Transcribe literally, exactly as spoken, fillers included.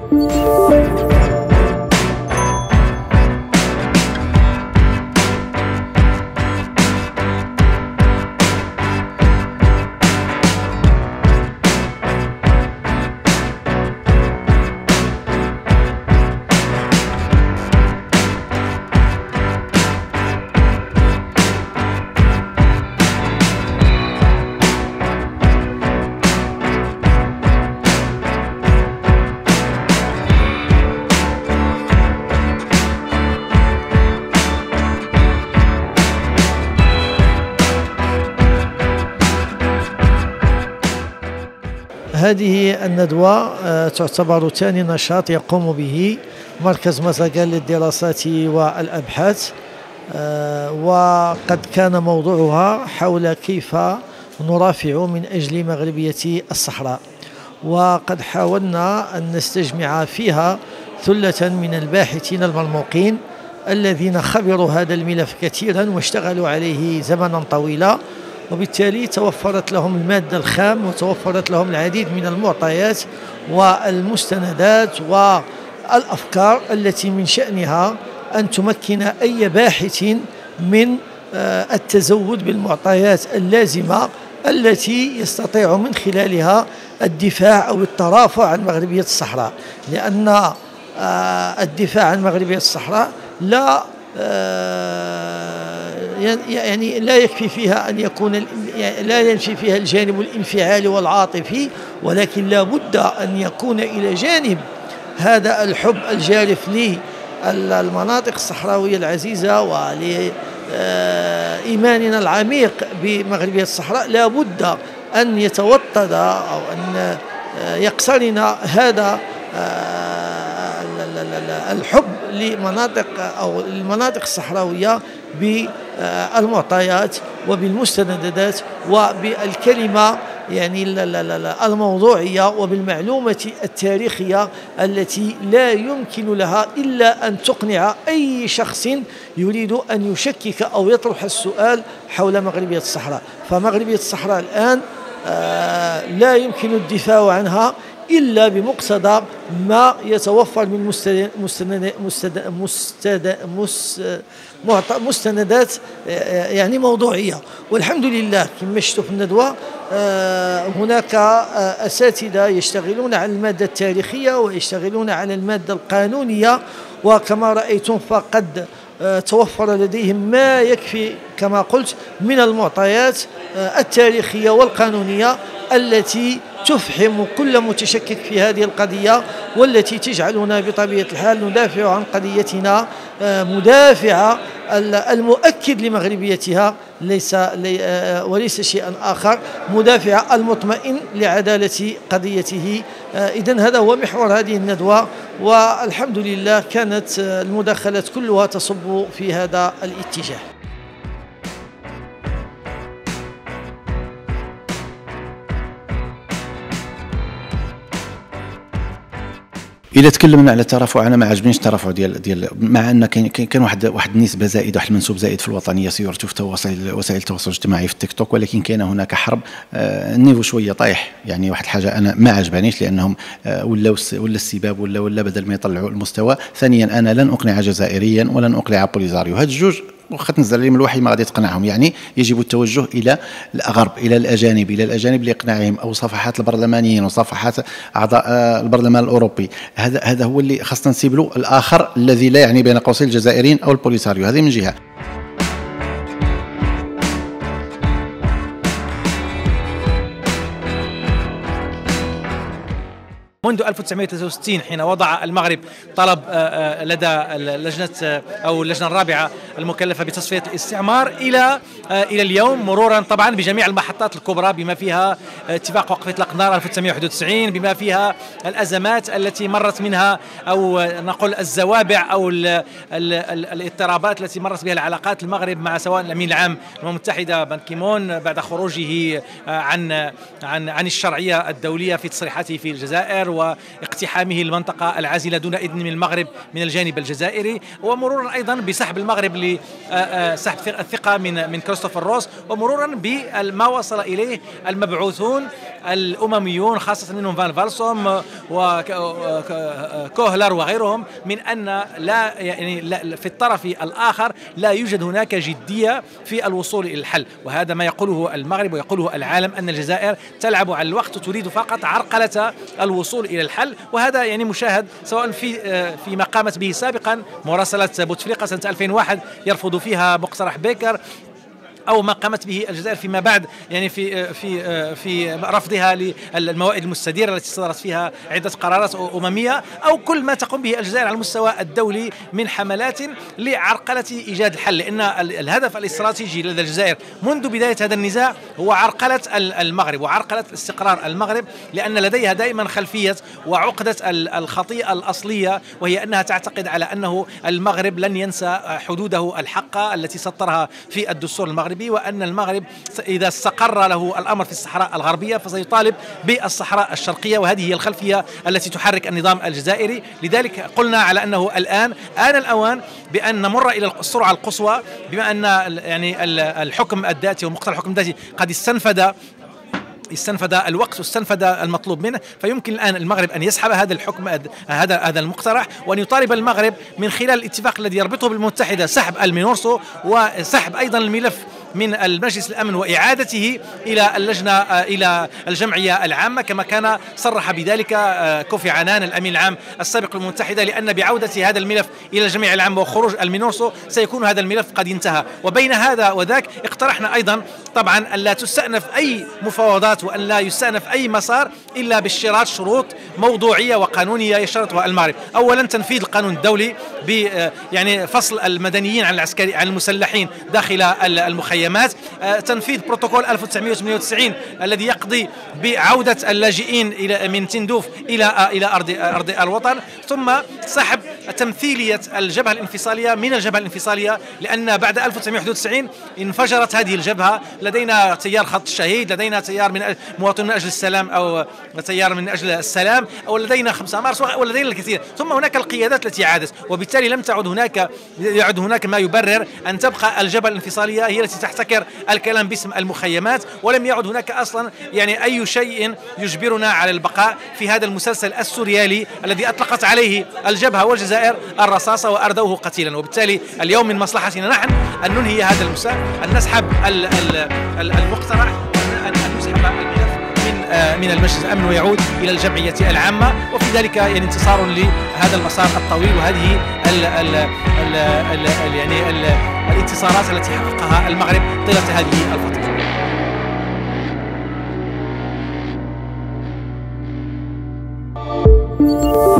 هذه الندوة تعتبر ثاني نشاط يقوم به مركز مزاغال للدراسات والأبحاث، وقد كان موضوعها حول كيف نرافع من أجل مغربية الصحراء، وقد حاولنا أن نستجمع فيها ثلة من الباحثين المرموقين الذين خبروا هذا الملف كثيرا واشتغلوا عليه زمنا طويلا، وبالتالي توفرت لهم المادة الخام وتوفرت لهم العديد من المعطيات والمستندات والأفكار التي من شأنها أن تمكن أي باحث من التزود بالمعطيات اللازمة التي يستطيع من خلالها الدفاع أو الترافع عن مغربية الصحراء، لأن الدفاع عن مغربية الصحراء لا يعني لا يكفي فيها أن يكون لا ينفي فيها الجانب الانفعالي والعاطفي، ولكن لا بد أن يكون إلى جانب هذا الحب الجارف للمناطق الصحراوية العزيزة ولإيماننا العميق بمغربية الصحراء، لا بد أن يتوطد أو أن يقترن هذا الحب لمناطق أو المناطق الصحراوية بالمعطيات وبالمستندات وبالكلمة يعني الموضوعية وبالمعلومة التاريخية التي لا يمكن لها إلا أن تقنع أي شخص يريد أن يشكك أو يطرح السؤال حول مغربية الصحراء. فمغربية الصحراء الآن لا يمكن الدفاع عنها إلا بمقتضى ما يتوفر من مستند مستند مستند مستندات يعني موضوعية. والحمد لله كما شفتوا في الندوة هناك أساتذة يشتغلون على المادة التاريخية ويشتغلون على المادة القانونية، وكما رأيتم فقد توفر لديهم ما يكفي كما قلت من المعطيات التاريخية والقانونية التي تفهم كل متشكك في هذه القضية، والتي تجعلنا بطبيعة الحال ندافع عن قضيتنا مدافعة المؤكد لمغربيتها ليس وليس شيئا آخر، مدافع المطمئن لعدالة قضيته. إذن هذا هو محور هذه الندوة، والحمد لله كانت المداخلات كلها تصب في هذا الاتجاه. إلا تكلمنا على الترافع، أنا ما عجبنيش الترافع ديال ديال مع أن كاين كاين واحد واحد النسبة زائدة، واحد المنسوب زائد في الوطنية سيرتو في وسائل وسائل التواصل الاجتماعي في التيك توك، ولكن كاين هناك حرب. آه النيفو شوية طايح، يعني واحد الحاجة أنا ما عجبانيش، لأنهم آه ولا ولا السباب ولا ولا بدل ما يطلعوا المستوى. ثانيا أنا لن أقنع جزائريا ولن أقنع بوليزاريو، هاد الجوج واخا تنزل عليهم الوحي ما غادي تقنعهم، يعني يجب التوجه الى الغرب، الى الاجانب الى الاجانب لاقناعهم، او صفحات البرلمانيين وصفحات اعضاء البرلمان الاوروبي. هذا هذا هو اللي خاصنا نسيب له، الاخر الذي لا يعني بين قوسين الجزائريين او البوليساريو. هذه من جهه. منذ ألف وتسعمائة وثلاثة وستين حين وضع المغرب طلب لدى اللجنة أو اللجنة الرابعة المكلفة بتصفية الاستعمار إلى إلى اليوم، مرورا طبعا بجميع المحطات الكبرى بما فيها اتفاق وقف إطلاق النار ألف وتسعمائة وواحد وتسعين، بما فيها الأزمات التي مرت منها أو نقول الزوابع أو ال ال ال الاضطرابات التي مرت بها العلاقات المغرب مع سواء الأمين العام الأمم المتحدة بان كيمون بعد خروجه عن عن عن الشرعية الدولية في تصريحاته في الجزائر، واقتحامه المنطقة العازلة دون إذن من المغرب من الجانب الجزائري، ومرورا أيضا بسحب المغرب لسحب الثقة من من كريستوفر روس، ومرورا بما وصل إليه المبعوثون الأمميون خاصة منهم فان فالسوم وكوهلر وغيرهم من أن لا يعني لا في الطرف الآخر لا يوجد هناك جدية في الوصول إلى الحل. وهذا ما يقوله المغرب ويقوله العالم، أن الجزائر تلعب على الوقت وتريد فقط عرقلة الوصول إلى الحل. وهذا يعني مشاهد سواء في فيما قامت به سابقا، مراسلة بوتفليقة سنة ألفين وواحد يرفض فيها مقترح بيكر، أو ما قامت به الجزائر فيما بعد يعني في في في رفضها للموائد المستديرة التي صدرت فيها عدة قرارات أممية، أو كل ما تقوم به الجزائر على المستوى الدولي من حملات لعرقلة إيجاد الحل. لأن الهدف الاستراتيجي لدى الجزائر منذ بداية هذا النزاع هو عرقلة المغرب وعرقلة استقرار المغرب، لأن لديها دائما خلفية وعقدة الخطيئة الأصلية، وهي أنها تعتقد على أنه المغرب لن ينسى حدوده الحقة التي سطرها في الدستور المغربي، وأن المغرب إذا استقر له الأمر في الصحراء الغربية فسيطالب بالصحراء الشرقية، وهذه هي الخلفية التي تحرك النظام الجزائري. لذلك قلنا على أنه الآن آن الأوان بأن نمر إلى السرعة القصوى، بما أن يعني الحكم الذاتي ومقترح الحكم الذاتي قد استنفد استنفد الوقت واستنفد المطلوب منه، فيمكن الآن المغرب أن يسحب هذا الحكم هذا هذا المقترح، وأن يطالب المغرب من خلال الاتفاق الذي يربطه بالمتحدة سحب المينورسو وسحب أيضا الملف من المجلس الأمن وإعادته إلى اللجنة إلى الجمعية العامة، كما كان صرح بذلك كوفي عنان الأمين العام السابق للمتحدة، لأن بعودة هذا الملف إلى الجمعية العامة وخروج المينورسو سيكون هذا الملف قد انتهى. وبين هذا وذاك اقترحنا أيضا طبعا أن لا تستأنف أي مفاوضات وأن لا يستأنف أي مسار إلا باشتراط شروط موضوعية وقانونية يشترطها المغرب. أولا تنفيذ القانون الدولي ب يعني فصل المدنيين عن العسكري عن المسلحين داخل المخيمات، تنفيذ بروتوكول ألف وتسعمائة وثمانية وتسعين الذي يقضي بعودة اللاجئين إلى من تندوف إلى إلى أرض أرض الوطن، ثم سحب تمثيلية الجبهة الانفصالية من الجبهة الانفصالية، لأن بعد ألف وتسعمائة وواحد وتسعين انفجرت هذه الجبهة. لدينا تيار خط الشهيد، لدينا تيار من مواطنون من أجل السلام أو تيار من أجل السلام، أو لدينا خمسة مارس، ولدينا الكثير. ثم هناك القيادات التي عادت، وبالتالي لم تعد هناك يعد هناك ما يبرر أن تبقى الجبهة الانفصالية هي التي تحتكر الكلام باسم المخيمات، ولم يعد هناك أصلا يعني أي شيء يجبرنا على البقاء في هذا المسلسل السوريالي الذي أطلقت عليه الجبهة والجزائر الرصاصة وأردوه قتيلا. وبالتالي اليوم من مصلحتنا نحن أن ننهي هذا المسار، أن نسحب المقترح، أن نسحب الملف من من المجلس الأمن ويعود إلى الجمعية العامة، وفي ذلك يعني انتصار لهذا المسار الطويل، وهذه ال ال ال ال يعني ال الانتصارات التي حققها المغرب طيلة هذه الفترة.